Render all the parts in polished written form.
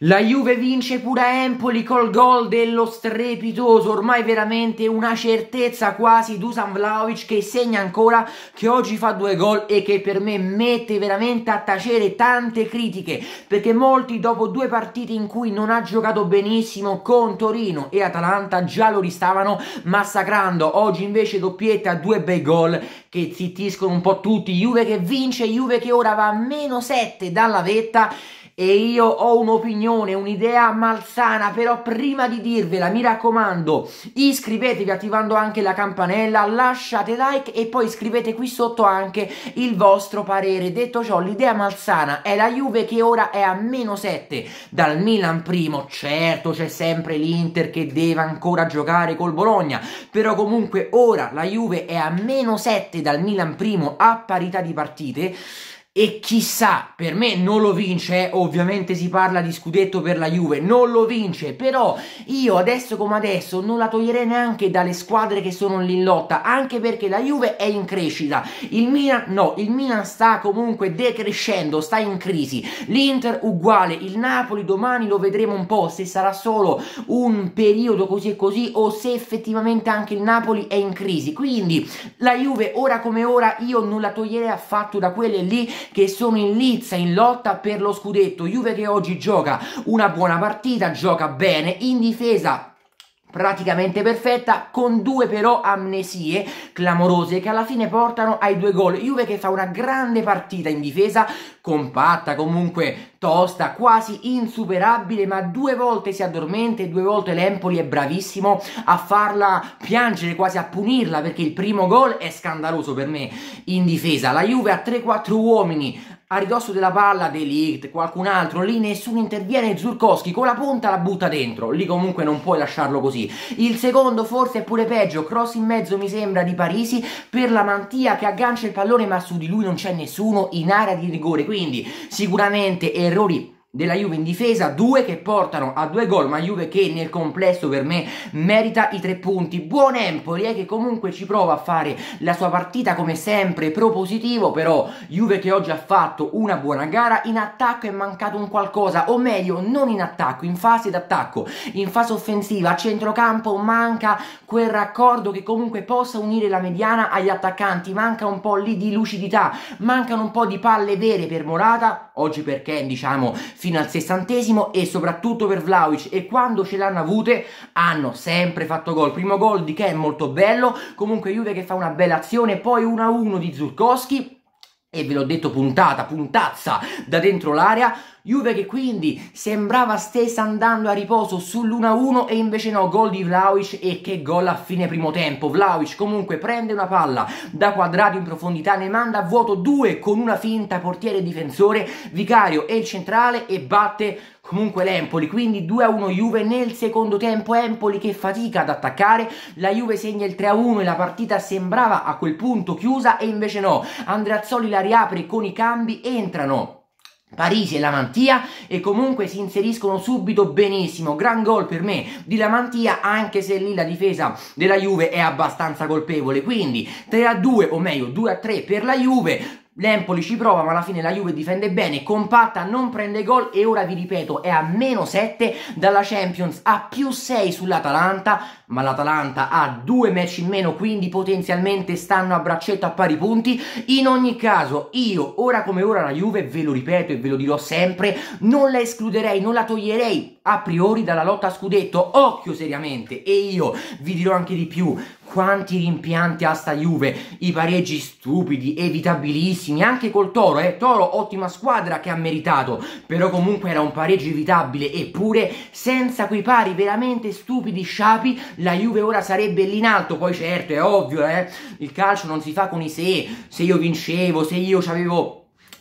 La Juve vince pure a Empoli col gol dello strepitoso, ormai veramente una certezza quasi, Dusan Vlahovic, che segna ancora, che oggi fa 2 gol e che per me mette veramente a tacere tante critiche, perché molti dopo 2 partite in cui non ha giocato benissimo con Torino e Atalanta già lo ristavano massacrando. Oggi invece doppietta, 2 bei gol che zittiscono un po' tutti. Juve che vince, Juve che ora va a -7 dalla vetta. E io ho un'opinione, un'idea malsana, però prima di dirvela mi raccomando iscrivetevi attivando anche la campanella, lasciate like e poi scrivete qui sotto anche il vostro parere. Detto ciò, l'idea malsana è la Juve che ora è a -7 dal Milan primo. Certo, c'è sempre l'Inter che deve ancora giocare col Bologna, però comunque ora la Juve è a -7 dal Milan primo a parità di partite. E chissà, per me non lo vince, ovviamente si parla di scudetto per la Juve, non lo vince, però io adesso come adesso non la toglierei neanche dalle squadre che sono lì in lotta, anche perché la Juve è in crescita, il Milan no, il Milan sta comunque decrescendo, sta in crisi, l'Inter uguale, il Napoli domani lo vedremo un po' se sarà solo un periodo così e così o se effettivamente anche il Napoli è in crisi, quindi la Juve ora come ora io non la toglierei affatto da quelle lì che sono in lizza, in lotta per lo scudetto. Juve che oggi gioca una buona partita, gioca bene, in difesa praticamente perfetta, con 2 però amnesie clamorose che alla fine portano ai 2 gol. Juve che fa una grande partita in difesa, compatta, comunque tosta, quasi insuperabile, ma 2 volte si addormenta e 2 volte l'Empoli è bravissimo a farla piangere, quasi a punirla, perché il primo gol è scandaloso per me in difesa. La Juve ha 3-4 uomini a ridosso della palla, De Ligt, qualcun altro, lì nessuno interviene, Żurkowski con la punta la butta dentro, lì comunque non puoi lasciarlo così. Il secondo forse è pure peggio, cross in mezzo mi sembra di Parisi per la Mantia che aggancia il pallone ma su di lui non c'è nessuno in area di rigore, quindi sicuramente errori della Juve in difesa, 2 che portano a 2 gol, ma Juve che nel complesso per me merita i 3 punti. Buon Empoli che comunque ci prova a fare la sua partita come sempre propositivo, però Juve che oggi ha fatto una buona gara, in attacco è mancato un qualcosa, o meglio non in attacco, in fase d'attacco, in fase offensiva, a centrocampo manca quel raccordo che comunque possa unire la mediana agli attaccanti, manca un po' lì di lucidità, mancano un po' di palle vere per Morata, oggi perché diciamo fino al 60esimo, e soprattutto per Vlahovic, e quando ce l'hanno avute hanno sempre fatto gol. Primo gol di che è molto bello, comunque Juve che fa una bella azione, poi 1-1 di Żurkowski e ve l'ho detto puntazza da dentro l'area. Juve che quindi sembrava stesse andando a riposo sull'1-1 e invece no, gol di Vlahovic, e che gol a fine primo tempo. Vlahovic comunque prende una palla da Quadrato in profondità, ne manda a vuoto 2 con una finta portiere e difensore, Vicario e il centrale, e batte comunque l'Empoli, quindi 2-1 Juve. Nel secondo tempo Empoli che fatica ad attaccare, la Juve segna il 3-1 e la partita sembrava a quel punto chiusa e invece no, Andreazzoli la riapre con i cambi, entrano Parisi e la Mantia e comunque si inseriscono subito benissimo. Gran gol per me di la Mantia, anche se lì la difesa della Juve è abbastanza colpevole, quindi 3-2 o meglio 2-3 per la Juve. L'Empoli ci prova ma alla fine la Juve difende bene, compatta, non prende gol e ora vi ripeto è a -7 dalla Champions, a +6 sull'Atalanta, ma l'Atalanta ha 2 match in meno, quindi potenzialmente stanno a braccetto a pari punti. In ogni caso io ora come ora la Juve, ve lo ripeto e ve lo dirò sempre, non la escluderei, non la toglierei a priori dalla lotta a scudetto, occhio seriamente. E io vi dirò anche di più, quanti rimpianti ha sta Juve, i pareggi stupidi, evitabilissimi, anche col Toro, Toro ottima squadra che ha meritato, però comunque era un pareggio evitabile, eppure senza quei pari veramente stupidi, sciapi, la Juve ora sarebbe lì in alto. Poi certo, è ovvio, il calcio non si fa con i se io vincevo, se io c'avevo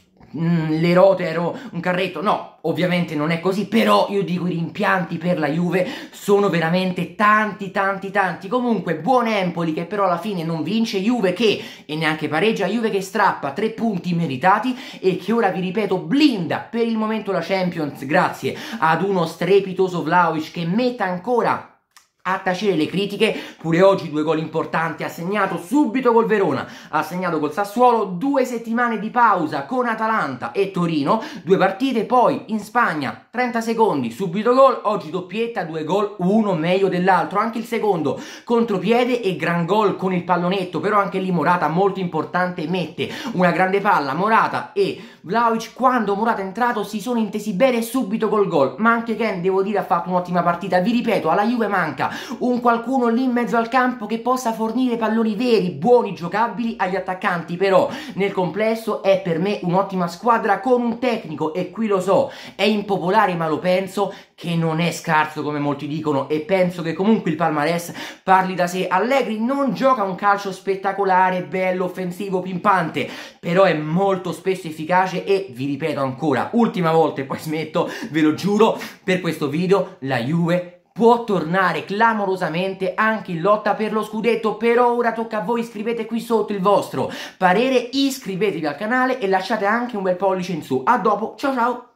le rote, ero un carretto, no, ovviamente non è così, però io dico i rimpianti per la Juve sono veramente tanti. Comunque buon Empoli che però alla fine non vince, Juve che e neanche pareggia, Juve che strappa 3 punti meritati e che ora vi ripeto blinda per il momento la Champions grazie ad uno strepitoso Vlahovic che mette ancora a tacere le critiche. Pure oggi 2 gol importanti, ha segnato subito col Verona, ha segnato col Sassuolo, 2 settimane di pausa con Atalanta e Torino, 2 partite, poi in Spagna 30 secondi, subito gol, oggi doppietta, 2 gol, uno meglio dell'altro, anche il secondo contropiede e gran gol con il pallonetto, però anche lì Morata molto importante, mette una grande palla, Morata e Vlahovic. Quando Morata è entrato si sono intesi bene subito col gol, ma anche Ken, devo dire, ha fatto un'ottima partita. Vi ripeto, alla Juve manca un qualcuno lì in mezzo al campo che possa fornire palloni veri, buoni, giocabili agli attaccanti, però nel complesso è per me un'ottima squadra con un tecnico, e qui lo so, è impopolare ma lo penso, che non è scarso come molti dicono, e penso che comunque il palmarès parli da sé. Allegri non gioca un calcio spettacolare, bello, offensivo, pimpante, però è molto spesso efficace e, vi ripeto ancora, ultima volta e poi smetto, ve lo giuro, per questo video la Juve può tornare clamorosamente anche in lotta per lo scudetto. Per ora tocca a voi, scrivete qui sotto il vostro parere, iscrivetevi al canale e lasciate anche un bel pollice in su. A dopo, ciao ciao!